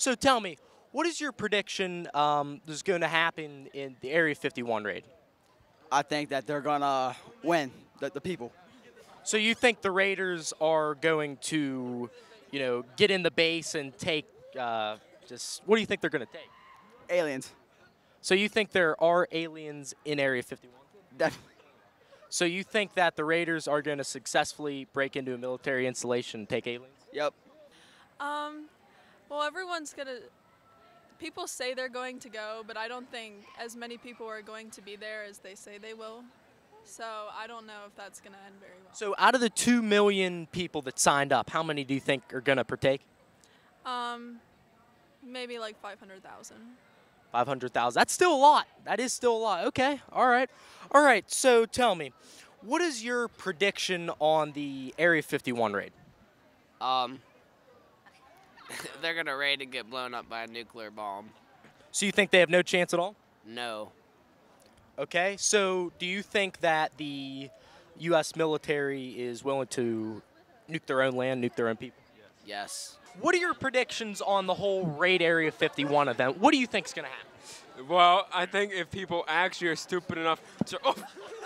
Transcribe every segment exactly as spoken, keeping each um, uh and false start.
So tell me, what is your prediction um, is going to happen in the Area fifty-one raid? I think that they're gonna win, the, the people. So you think the Raiders are going to, you know, get in the base and take, uh, just, what do you think they're going to take? Aliens. So you think there are aliens in Area fifty-one? Definitely. So you think that the Raiders are going to successfully break into a military installation and take aliens? Yep. Um, well, everyone's gonna, people say they're going to go, but I don't think as many people are going to be there as they say they will. So I don't know if that's gonna end very well. So out of the two million people that signed up, how many do you think are going to partake? Um, maybe like five hundred thousand. five hundred thousand. That's still a lot. That is still a lot. Okay. All right. All right. So tell me, what is your prediction on the Area fifty-one raid? Um, they're gonna raid and get blown up by a nuclear bomb. So you think they have no chance at all? No. Okay. So do you think that the U S military is willing to nuke their own land, nuke their own people? Yes. What are your predictions on the whole raid Area fifty-one event? What do you think is going to happen? Well, I think if people actually are stupid enough to... Oh.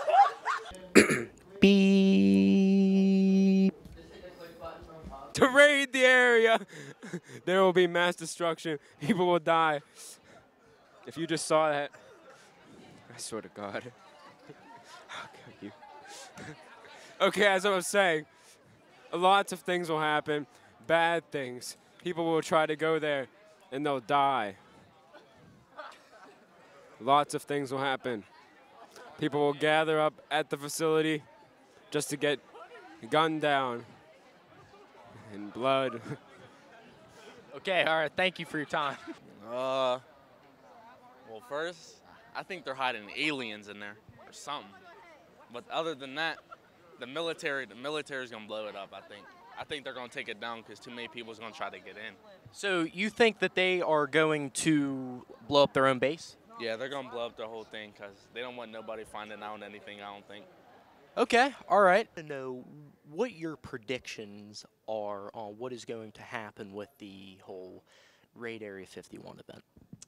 Beep. To raid the area, there will be mass destruction. People will die. If you just saw that, I swear to God. I'll kill you. Okay, as I was saying, lots of things will happen. Bad things. People will try to go there and they'll die. Lots of things will happen. People will gather up at the facility just to get gunned down and blood. Okay, all right. Thank you for your time. Uh, well, first, I think they're hiding aliens in there or something. But other than that, the military, the military is gonna blow it up. I think. I think they're gonna take it down because too many people's gonna try to get in. So you think that they are going to blow up their own base? Yeah, they're gonna blow up the whole thing because they don't want nobody finding out anything. I don't think. Okay, all right. To know what your predictions are on what is going to happen with the whole raid Area fifty-one event.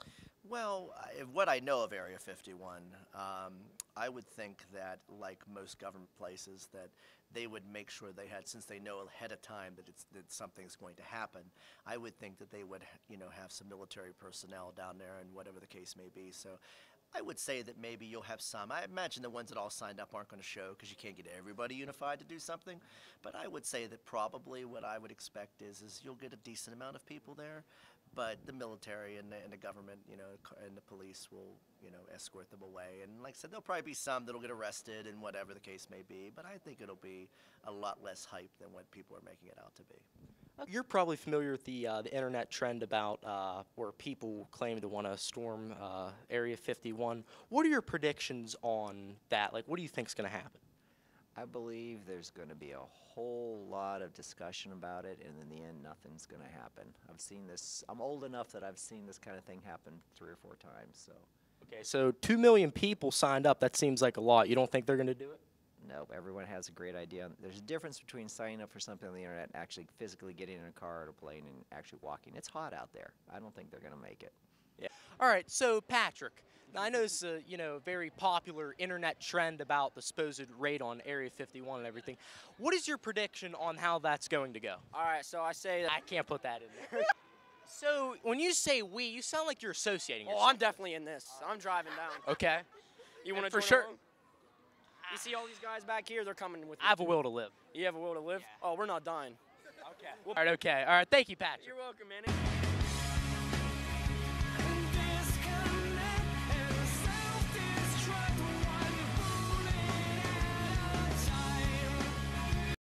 Well, I- what I know of Area fifty-one, um, I would think that, like most government places, that they would make sure they had, since they know ahead of time that it's that something's going to happen. I would think that they would, you know, have some military personnel down there, and whatever the case may be. So, I would say that maybe you'll have some. I imagine the ones that all signed up aren't going to show because you can't get everybody unified to do something. But I would say that probably what I would expect is is you'll get a decent amount of people there. But the military and the, and the government, you know, and the police will, you know, escort them away. And like I said, there'll probably be some that'll get arrested and whatever the case may be. But I think it'll be a lot less hype than what people are making it out to be. You're probably familiar with the uh, the internet trend about uh, where people claim to want to storm uh, Area fifty-one. What are your predictions on that? Like, what do you think is going to happen? I believe there's going to be a whole lot of discussion about it, and in the end, nothing's going to happen. I've seen this. I'm old enough that I've seen this kind of thing happen three or four times. So. Okay, so two million people signed up. That seems like a lot. You don't think they're going to do it? No, everyone has a great idea. There's a difference between signing up for something on the internet and actually physically getting in a car or a plane and actually walking. It's hot out there. I don't think they're going to make it. Yeah. All right, so Patrick, now I know this is a you know, very popular internet trend about the supposed raid on Area fifty-one and everything. What is your prediction on how that's going to go? All right, so I say that. I can't put that in there. So when you say we, you sound like you're associating Oh, yourself. I'm definitely in this. I'm driving down. Okay. You want to for join sure. along? You see all these guys back here? They're coming with me. I have a will to live. You have a will to live? Yeah. Oh, we're not dying. Okay. All right, okay. All right, thank you, Patrick. You're welcome, Manny.